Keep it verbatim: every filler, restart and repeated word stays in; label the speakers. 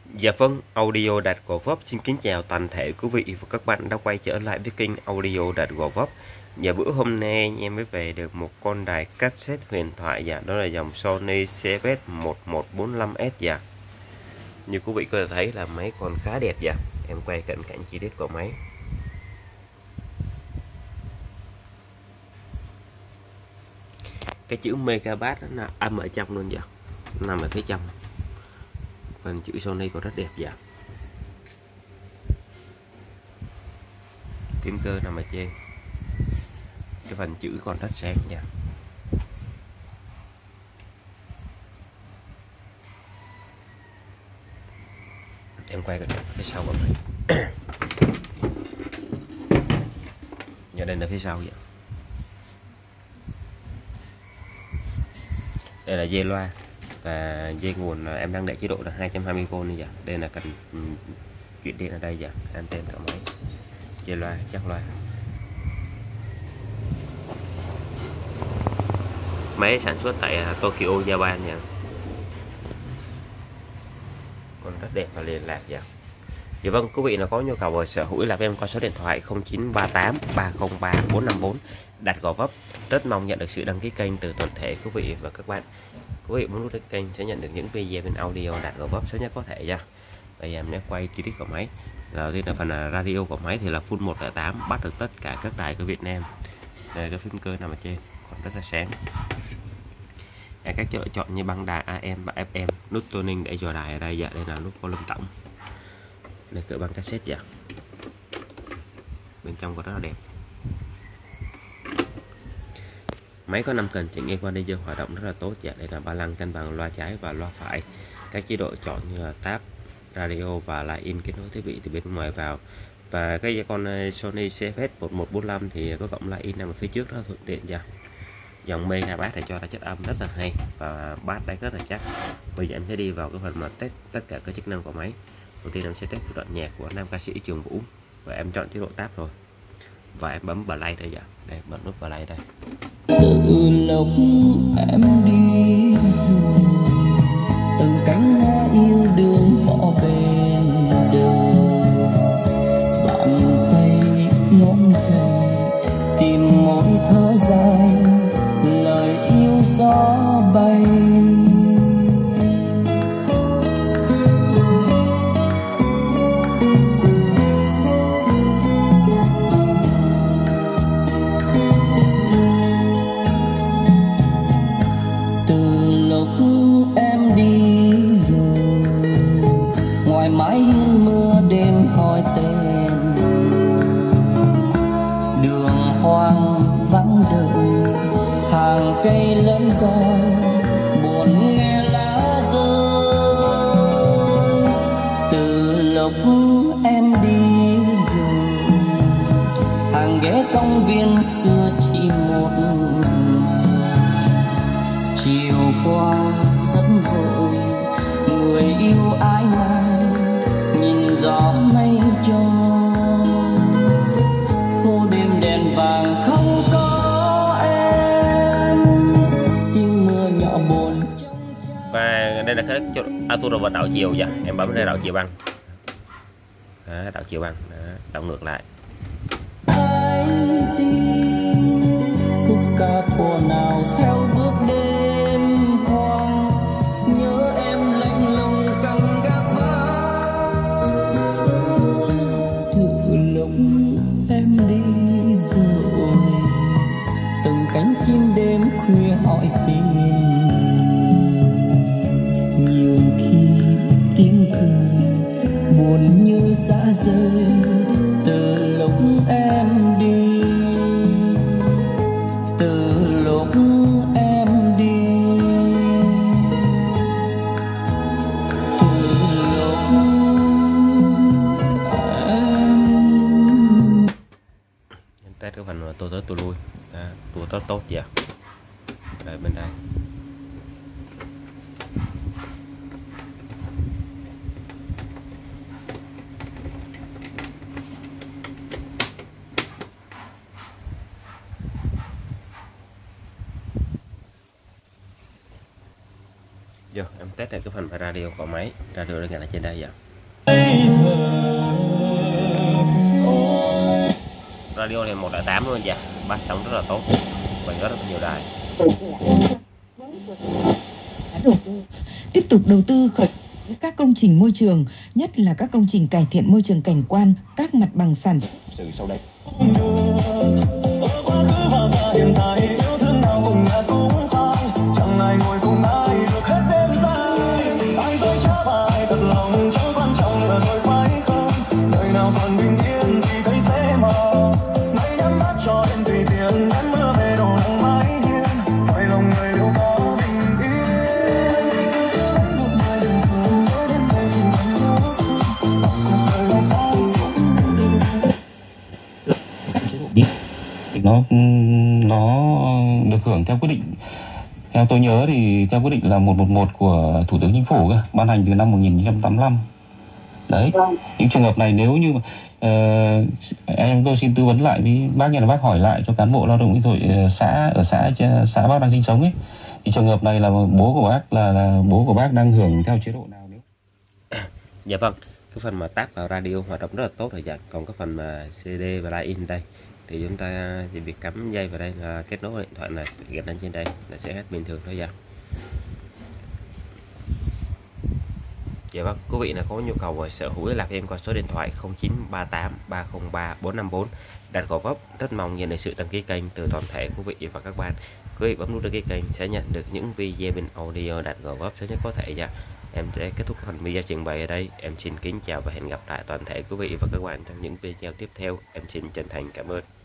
Speaker 1: Dạ vâng, Audio đạt Gò Vấp xin kính chào toàn thể quý vị và các bạn đã quay trở lại với kênh Audio đạt Gò Vấp. Dạ bữa hôm nay anh em mới về được một con đài cassette huyền thoại, dạ đó là dòng Sony xê ép ét một một bốn lăm S. Dạ như quý vị có thể thấy là máy còn khá đẹp. Dạ em quay cận cảnh chi tiết của máy. Cái chữ Megabass nó là âm ở trong luôn, dạ nằm ở phía trong. Phần chữ Sony còn rất đẹp. Dạ phím cơ nằm ở trên, cái phần chữ còn rất sáng. Dạ em quay cái phía sau của mình. Dạ đây là phía sau. Dạ đây là dây loa và dây nguồn em đang để chế độ là hai trăm hai mươi vôn. Dạ đây là cần chuyển điện ở đây. Dạ anten cả máy, dây loa, chắc loa. Máy sản xuất tại Tokyo, Japan. Nha, còn rất đẹp và liền lạc. Dạ Dạ vâng, quý vị nào có nhu cầu sở hữu là em qua số điện thoại không chín ba tám ba không ba bốn năm bốn đặt Gò Vấp. Rất mong nhận được sự đăng ký kênh từ toàn thể quý vị và các bạn. Quý vị muốn nút kênh sẽ nhận được những video bên Audio đạt Gò Vấp sớm nhất có thể. Nha, bây giờ em sẽ quay chi tiết của máy. Đầu tiên là phần radio của máy thì là full một không tám, bắt được tất cả các đài của Việt Nam. Đây, cái phím cơ nằm ở trên còn rất là sáng. Các chỗ chọn như băng đài a em và ép em, nút tuning để dò đài ở đây. Dạ đây là nút volume tổng. Đây cửa băng cassette. Dạ bên trong có rất là đẹp. Máy có năm cần chỉnh equalizer hoạt động rất là tốt. Dạ đây là ba lăng cân bằng loa trái và loa phải. Các chế độ chọn như là tab, radio và line in kết nối thiết bị từ bên ngoài vào. Và cái con Sony xê ép ét một một bốn lăm thì có cộng line in nằm ở phía trước rất là thuận tiện. Dạ dòng Megabass để cho ra chất âm rất là hay và bass đánh rất là chắc. Bây giờ em sẽ đi vào cái phần mà test tất cả các chức năng của máy. Đầu tiên em sẽ test đoạn nhạc của nam ca sĩ Trường Vũ và em chọn chế độ tab rồi và em bấm play đây. Dạ đây bấm nút play đây.
Speaker 2: Từ lúc em đi rồi, từng cánh hoa yêu đương bỏ bên đời, bàn tay ngón tay tìm mỗi thở dài, lời yêu gió bay. Mái hiên mưa đêm hỏi tên, đường hoang vắng đời, hàng cây lớn coi buồn nghe lá rơi. Từ lúc em đi rồi, hàng ghế công viên xưa chỉ một người. Chiều qua rất vội, người yêu ai ngại nhìn gió mây trôi, phố đêm đèn vàng không có em, tiếng mưa nhỏ buồn.
Speaker 1: Và đây là cái auto robot đảo chiều. Dạ em bấm đây đảo chiều băng. Đó, đảo chiều băng. Đó, đảo ngược lại.
Speaker 2: Anh tin khúc ca của nào theo bước đêm hoang, nhớ em lạnh lùng canh gác vắng. Từ lúc em đi rồi, từng cánh chim đêm khuya hỏi tìm, nhiều khi tiếng cười buồn như xa rơi. Từ lúc em đi, từ lúc em đi, từ lúc em
Speaker 1: test cái phần tua tới tua lui. À, tua tốt tốt. Dạ đây bên đây. Giờ em em test này cái phần radio có máy radio đang là trên đây vậy. Radio này một đại tám luôn dạ, bắt sóng rất là tốt và rất là nhiều đài.
Speaker 3: Tiếp tục đầu tư khởi các công trình môi trường, nhất là các công trình cải thiện môi trường cảnh quan, các mặt bằng sản xuất.
Speaker 4: Sự sau đây.
Speaker 5: nó nó được hưởng theo quyết định, theo tôi nhớ thì theo quyết định là một một một của Thủ tướng Chính phủ cơ, ban hành từ năm một nghìn chín trăm tám mươi lăm. Đấy, những trường hợp này nếu như mà uh, em tôi xin tư vấn lại với bác, nhà là bác hỏi lại cho cán bộ lao động kỹ thuật uh, xã ở xã xã bác đang sinh sống ấy, thì trường hợp này là bố của bác là, là bố của bác đang hưởng theo chế độ nào nếu?
Speaker 1: Dạ vâng, cái phần mà tap vào radio hoạt động rất là tốt rồi dạ. Còn cái phần mà xê đê và line-in đây thì chúng ta chỉ việc cắm dây vào đây là kết nối điện thoại này gạch lên trên đây là sẽ hết bình thường thôi dạ. Dạ vâng, quý vị là có nhu cầu về sở hữu lạc em qua số điện thoại không chín ba tám ba không ba bốn năm bốn đặt gò vấp. Rất mong nhận được sự đăng ký kênh từ toàn thể quý vị và các bạn. Quý vị bấm nút đăng ký kênh sẽ nhận được những video bên audio đặt gò vấp sớm nhất có thể dạ. Em sẽ kết thúc phần video trình bày ở đây. Em xin kính chào và hẹn gặp lại toàn thể quý vị và các bạn trong những video tiếp theo. Em xin chân thành cảm ơn.